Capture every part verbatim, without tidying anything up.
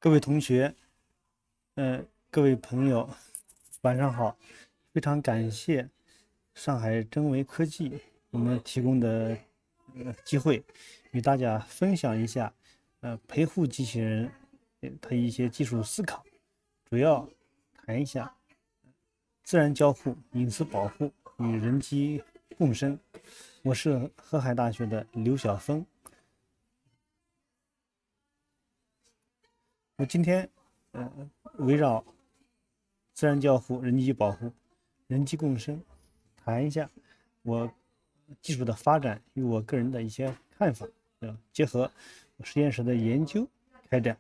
各位同学，呃，各位朋友，晚上好！非常感谢上海真维科技我们提供的呃机会，与大家分享一下呃陪护机器人呃它一些技术思考，主要谈一下自然交互、隐私保护与人机共生。我是河海大学的刘晓峰。我今天呃围绕自然交互、人机保护、人机共生，谈一下我技术的发展与我个人的一些看法，呃，结合我实验室的研究开展。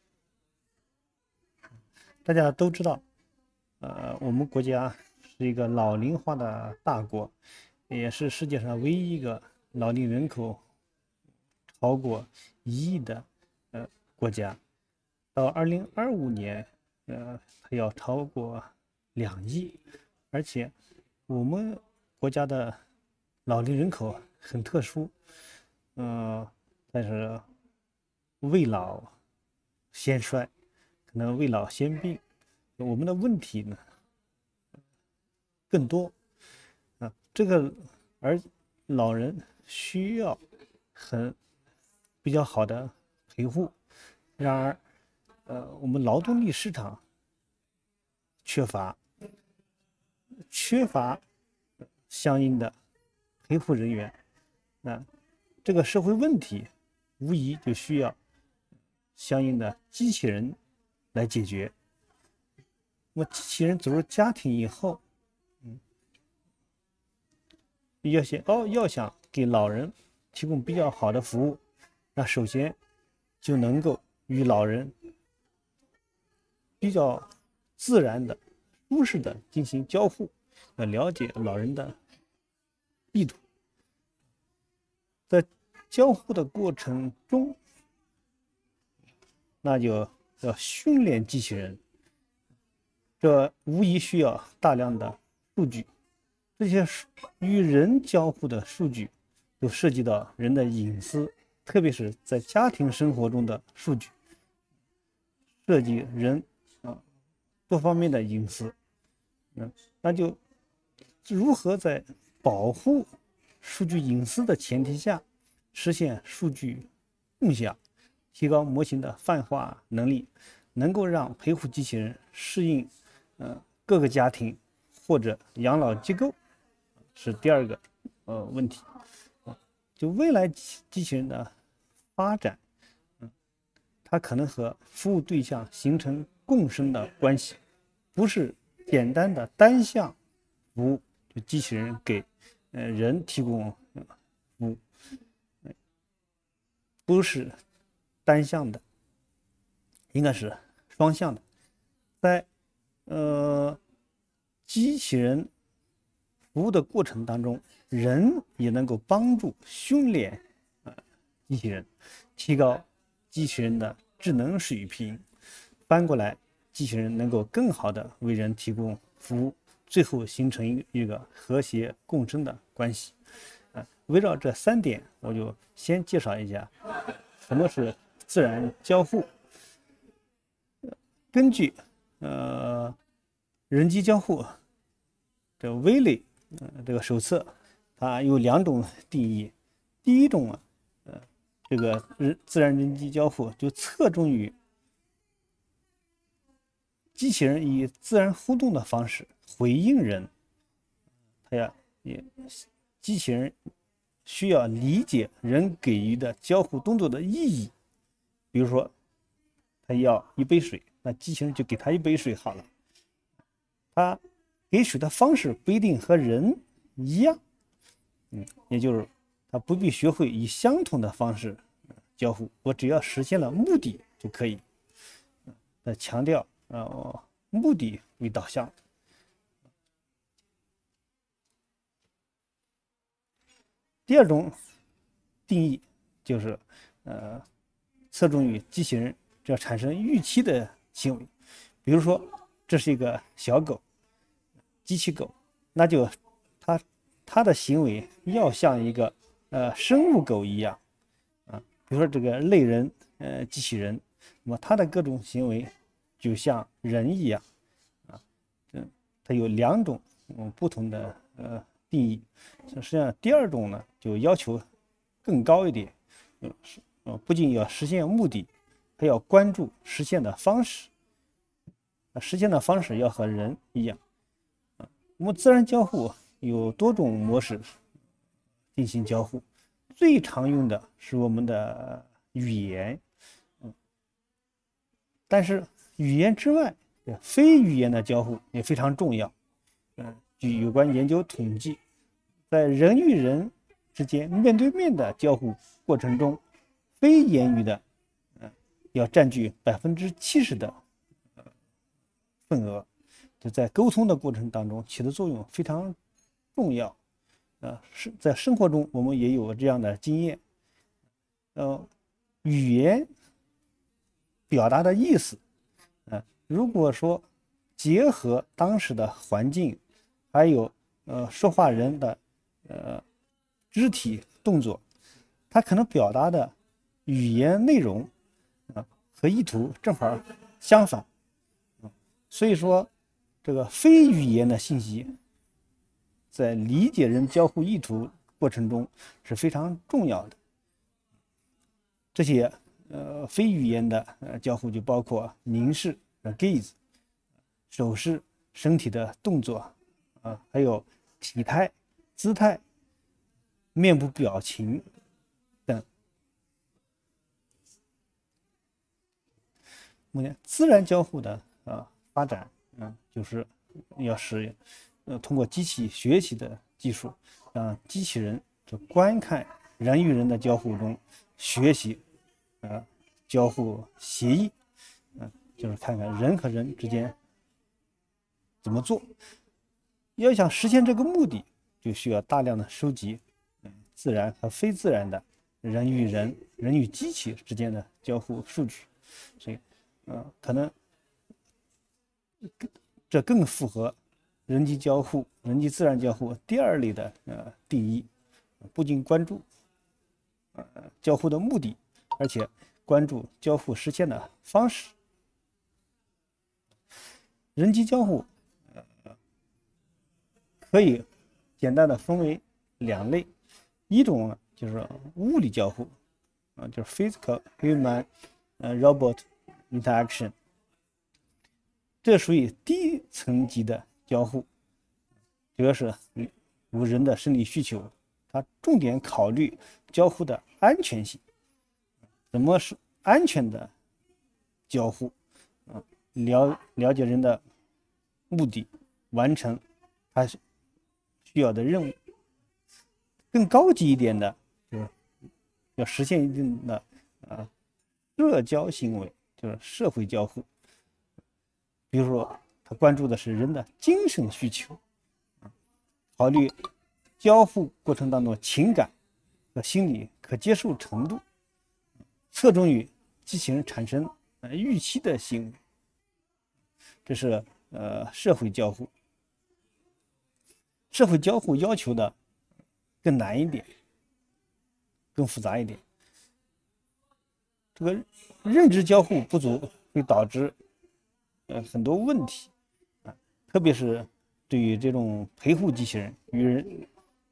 大家都知道，呃，我们国家是一个老龄化的大国，也是世界上唯一一个老龄人口超过一亿的呃国家。到二零二五年，呃，它要超过两亿，而且我们国家的老龄人口很特殊，呃，但是未老先衰，可能未老先病，我们的问题呢更多啊。这个而老人需要很比较好的陪护，然而。呃，我们劳动力市场缺乏缺乏相应的陪护人员，那这个社会问题无疑就需要相应的机器人来解决。那么机器人走入家庭以后，嗯，要想哦要想给老人提供比较好的服务，那首先就能够与老人比较自然的、舒适的进行交互，要了解老人的意图。在交互的过程中，那就要训练机器人，这无疑需要大量的数据。这些与人交互的数据都涉及到人的隐私，特别是在家庭生活中的数据，涉及人多方面的隐私，嗯，那就如何在保护数据隐私的前提下，实现数据共享，提高模型的泛化能力，能够让陪护机器人适应呃各个家庭或者养老机构，是第二个呃问题。就未来机器人的发展，嗯，它可能和服务对象形成共生的关系。不是简单的单向服务，就机器人给呃人提供服务，不是单向的，应该是双向的。在呃机器人服务的过程当中，人也能够帮助训练呃机器人，提高机器人的智能水平。翻过来，机器人能够更好的为人提供服务，最后形成一个一个和谐共生的关系。啊，围绕这三点，我就先介绍一下什么是自然交互。根据呃人机交互这个 V 类呃这个手册，它有两种定义。第一种啊，呃，这个人自然人机交互就侧重于机器人以自然互动的方式回应人，它呀也机器人需要理解人给予的交互动作的意义。比如说，他要一杯水，那机器人就给他一杯水好了。他给水的方式不一定和人一样，嗯，也就是他不必学会以相同的方式交互，我只要实现了目的就可以。呃，强调呃目的为导向。第二种定义就是呃侧重于机器人这产生预期的行为，比如说这是一个小狗，机器狗，那就它它的行为要像一个呃生物狗一样啊，比如说这个类人呃机器人， 那么它的各种行为就像人一样啊，嗯，它有两种嗯不同的呃定义。实际上，第二种呢就要求更高一点，嗯，是呃不仅要实现目的，还要关注实现的方式。实现的方式要和人一样。我们自然交互有多种模式进行交互，最常用的是我们的语言，嗯，但是语言之外，非语言的交互也非常重要。嗯，据有关研究统计，在人与人之间面对面的交互过程中，非言语的，嗯，要占据百分之七十的份额，就在沟通的过程当中起的作用非常重要。呃，是在生活中我们也有这样的经验。呃，语言表达的意思，呃，如果说结合当时的环境，还有呃说话人的呃肢体动作，他可能表达的语言内容啊、呃、和意图正好相反。所以说，这个非语言的信息在理解人交互意图过程中是非常重要的。这些呃非语言的呃交互就包括凝视 gaze、手势、身体的动作啊、呃，还有体态、姿态、面部表情等。目前自然交互的啊发展，嗯，就是要使呃通过机器学习的技术，让机器人就观看人与人的交互中学习呃交互协议，嗯、呃，就是看看人和人之间怎么做。要想实现这个目的，就需要大量的收集嗯自然和非自然的人与人、人与机器之间的交互数据，所以。呃，可能这更符合人机交互、人机自然交互第二类的呃定义，不仅关注呃交互的目的，而且关注交互实现的方式。人机交互呃可以简单的分为两类，一种呢就是物理交互，啊、呃，就是 physical human 呃 robot interaction， 这属于低层级的交互，主要是无人的生理需求，它重点考虑交互的安全性，怎么是安全的交互啊？了了解人的目的，完成他需要的任务。更高级一点的，就是要实现一定的啊社交行为，就是社会交互。比如说，他关注的是人的精神需求，考虑交互过程当中情感和心理可接受程度，侧重于机器人产生预期的行为。这是呃社会交互。社会交互要求的更难一点，更复杂一点。这个认知交互不足会导致呃很多问题啊，特别是对于这种陪护机器人与人。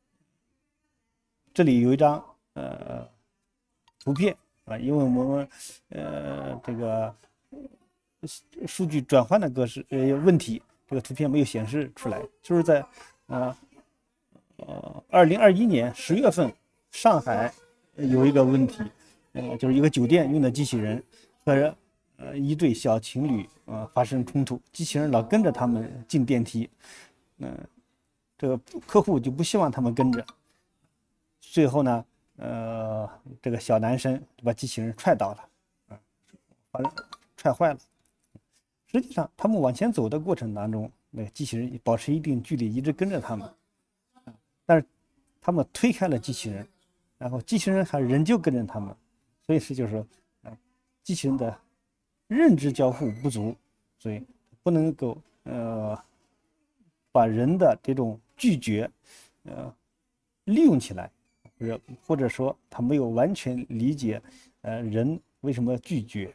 这里有一张呃图片啊，因为我们呃这个数据转换的格式呃问题，这个图片没有显示出来，就是在啊呃二零二一年十月份，上海有一个问题，呃就是一个酒店用的机器人和呃一对小情侣啊、呃、发生冲突，机器人老跟着他们进电梯，嗯、呃，这个客户就不希望他们跟着。最后呢，呃，这个小男生就把机器人踹倒了，啊，把人踹坏了。实际上，他们往前走的过程当中，那个机器人保持一定距离，一直跟着他们。但是，他们推开了机器人，然后机器人还仍旧跟着他们。所以是就是说，啊，机器人的认知交互不足，所以不能够呃把人的这种拒绝呃利用起来。或者或者说他没有完全理解，呃，人为什么拒绝，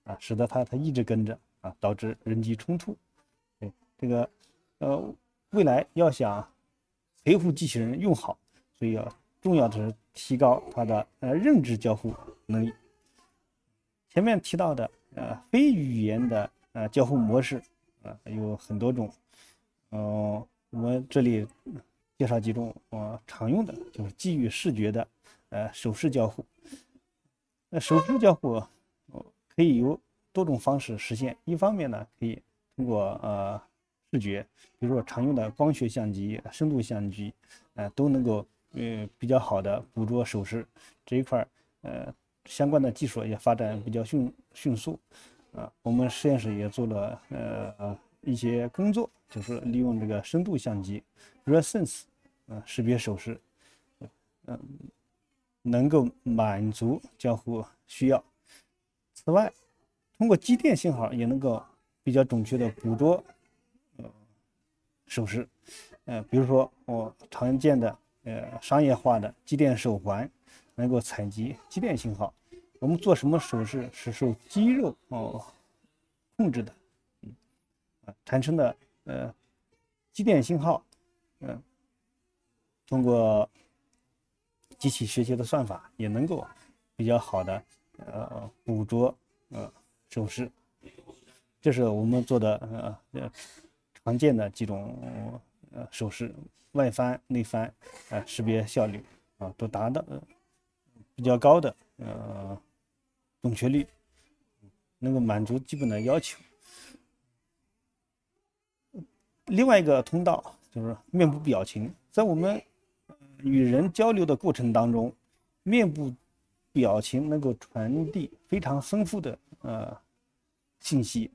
啊，使得它它一直跟着啊，导致人机冲突。对这个呃，未来要想维护机器人用好，所以要重要的是提高它的呃认知交互能力。前面提到的呃非语言的呃交互模式啊、呃、有很多种，嗯、呃，我们这里介绍几种呃常用的，就是基于视觉的呃手势交互。那手势交互、呃、可以有多种方式实现，一方面呢可以通过呃视觉，比如说常用的光学相机、深度相机，呃都能够呃比较好的捕捉手势这一块，呃相关的技术也发展比较迅迅速，啊，我们实验室也做了呃一些工作，就是利用这个深度相机 ResSense 啊识别手势，嗯，能够满足交互需要。此外，通过机电信号也能够比较准确的捕捉呃手势，呃，比如说我常见的呃商业化的机电手环能够采集机电信号，我们做什么手势是受肌肉哦控制的，嗯啊产生的呃机电信号，嗯、呃，通过机器学习的算法也能够比较好的呃捕捉呃手势，这是我们做的呃呃常见的几种呃手势，外翻、内翻，呃识别效率啊都达到、呃、比较高的呃准确率，能够满足基本的要求。另外一个通道就是面部表情，在我们与人交流的过程当中，面部表情能够传递非常丰富的呃信息。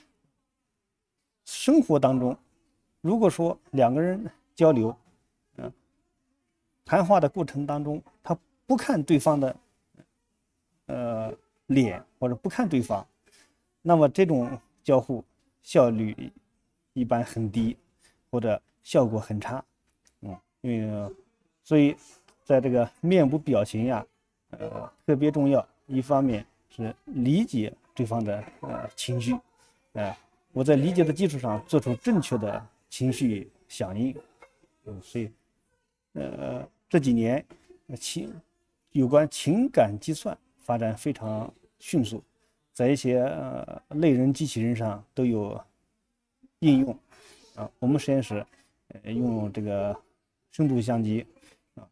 生活当中，如果说两个人交流，呃，谈话的过程当中，他不看对方的呃脸或者不看对方，那么这种交互效率一般很低，或者效果很差。嗯，因为所以在这个面部表情呀，呃，特别重要。一方面是理解对方的呃情绪，呃，我在理解的基础上做出正确的情绪响应。嗯，所以呃这几年情有关情感计算发展非常迅速，在一些呃类人机器人上都有应用啊。我们实验室呃用这个深度相机啊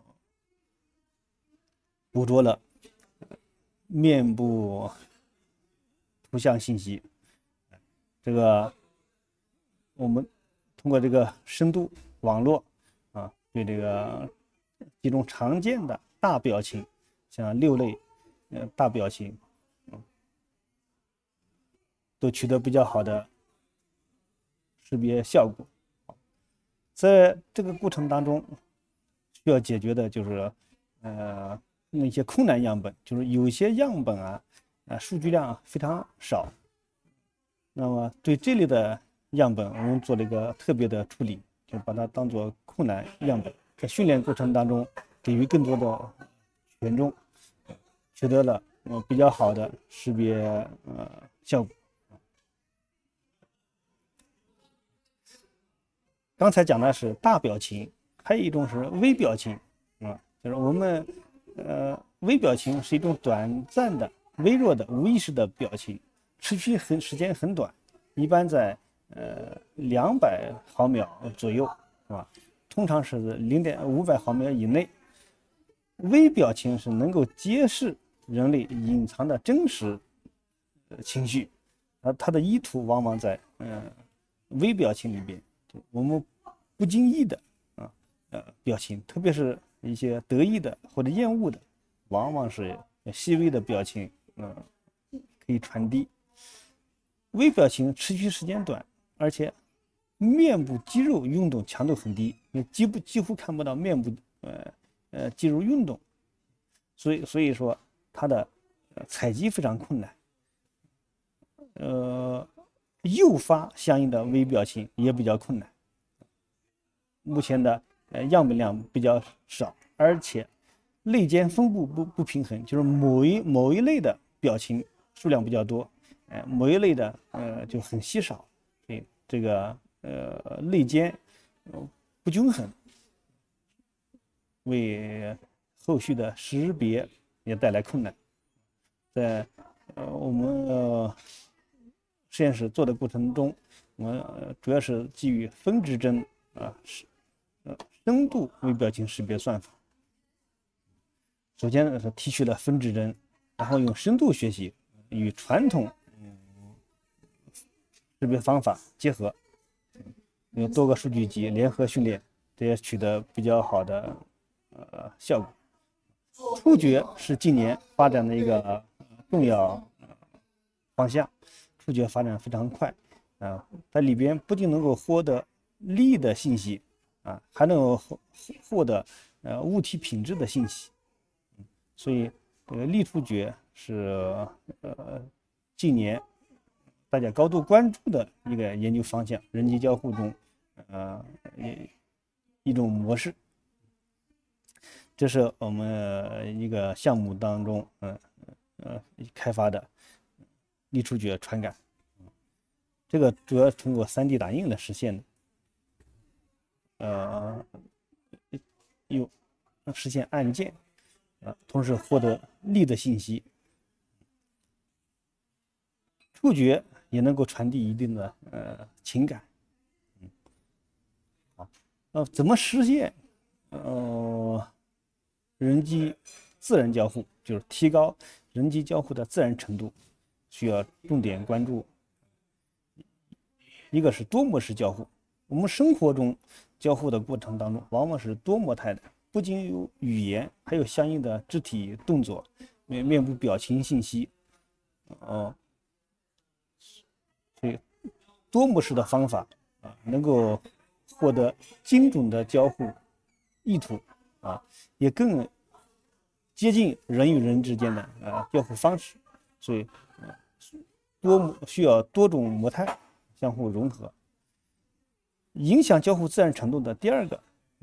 捕捉了面部图像信息，这个我们通过这个深度网络啊，对这个几种常见的大表情，像六类呃大表情，嗯，都取得比较好的识别效果。在这个过程当中，需要解决的就是呃那些困难样本，就是有些样本啊，啊数据量非常少。那么对这类的样本，我们做了一个特别的处理，就把它当做困难样本，在训练过程当中给予更多的权重，取得了呃比较好的识别呃效果。刚才讲的是大表情，还有一种是微表情啊，就是我们呃微表情是一种短暂的、微弱的、无意识的表情，持续很时间很短，一般在呃两百毫秒左右，是吧？通常是零点五百毫秒以内。微表情是能够揭示人类隐藏的真实情绪，而它的意图往往在呃微表情里边。我们不经意的啊呃表情，特别是一些得意的或者厌恶的，往往是细微的表情，嗯、呃，可以传递。微表情持续时间短，而且面部肌肉运动强度很低，你几乎几乎看不到面部呃呃肌肉运动，所以所以说它的采集非常困难，呃，诱发相应的微表情也比较困难。目前的呃样本量比较少，而且类间分布不不平衡，就是某一某一类的表情数量比较多，呃，某一类的呃就很稀少，所以这个呃类间呃不均衡，为后续的识别也带来困难。在呃我们呃实验室做的过程中，我们、呃、主要是基于分值针啊是呃深度微表情识别算法。首先呢是提取了分值针，然后用深度学习与传统识别方法结合，用多个数据集联合训练，这也取得比较好的呃效果。触觉是近年发展的一个重要方向，触觉发展非常快啊，它里边不仅能够获得力的信息啊，还能够获得呃物体品质的信息。所以这个力触觉是呃近年大家高度关注的一个研究方向，人机交互中呃一种模式。这是我们一个项目当中嗯呃开发的力触觉传感，这个主要通过 三 D 打印来实现的，呃有实现按键。啊，同时获得力的信息，触觉也能够传递一定的呃情感。嗯，好，呃，怎么实现呃人机自然交互，就是提高人机交互的自然程度，需要重点关注。一个是多模式交互，我们生活中交互的过程当中，往往是多模态的。不仅有语言，还有相应的肢体动作、面面部表情信息，哦，所以多模式的方法啊，能够获得精准的交互意图啊，也更接近人与人之间的啊交互方式，所以多需要多种模态相互融合。影响交互自然程度的第二个。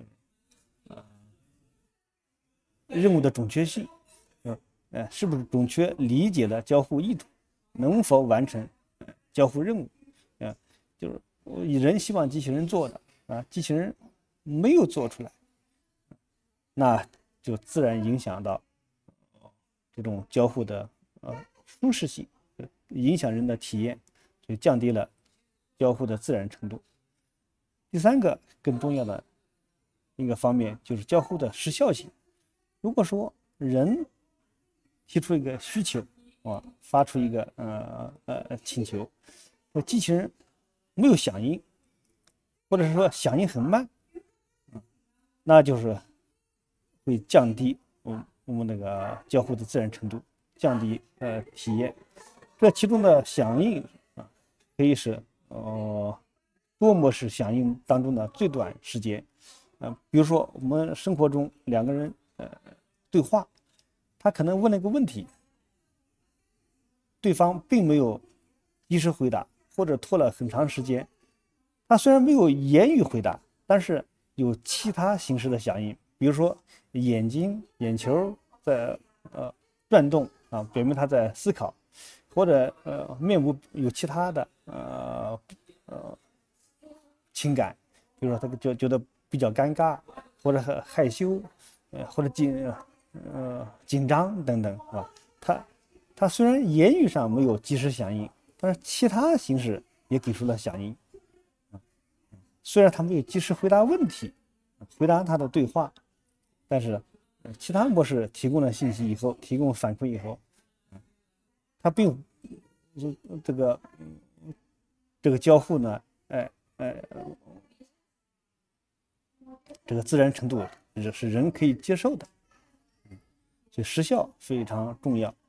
任务的准确性，呃，是不是准确理解了交互意图，能否完成交互任务？啊，就是人希望机器人做的啊，机器人没有做出来，那就自然影响到这种交互的呃舒适性，影响人的体验，就降低了交互的自然程度。第三个更重要的一个方面就是交互的时效性。如果说人提出一个需求啊，发出一个呃呃请求，那机器人没有响应，或者是说响应很慢，那就是会降低我们我们那个交互的自然程度，降低呃体验。这其中的响应啊，可以是呃多模式响应当中的最短时间。啊，比如说我们生活中两个人呃对话，他可能问了一个问题，对方并没有及时回答，或者拖了很长时间。他虽然没有言语回答，但是有其他形式的响应，比如说眼睛、眼球在呃转动啊，表明他在思考，或者呃面部有其他的呃呃情感，比如说他就觉得比较尴尬，或者很害羞，呃或者紧呃紧张等等，是吧？他他虽然言语上没有及时响应，但是其他形式也给出了响应。虽然他没有及时回答问题，回答他的对话，但是其他模式提供了信息以后，提供反馈以后，他并这个这个交互呢，哎哎，这个自然程度是人可以接受的，所以时效非常重要。